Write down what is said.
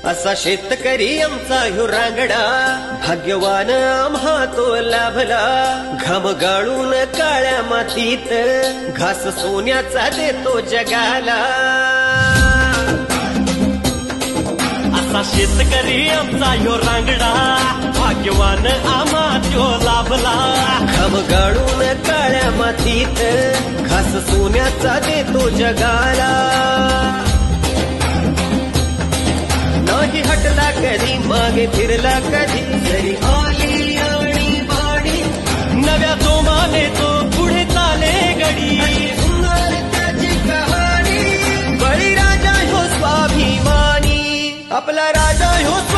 असा शेतकरी आमचा ह्यो रांगडा, भाग्यवान आम्हा तो लाभला. घाम गाळून काळ्या मातीत घास सोन्याचा देतो जगाला. असा शेतकरी आमचा ह्यो रांगडा, भाग्यवान आम्हा तो लाभला. घाम गाळून काळ्या मातीत घास सोन्याचा देतो जगाला. नाही हटला कधी, मागे फिरला कधी, जरी आली आणि बाडी. नव्या जोमाने तो पुढे चाले गडी. सुंदर त्याची कहाणी, बळीराजा ह्यो स्वाभिमानी, आपला राजा ह्यो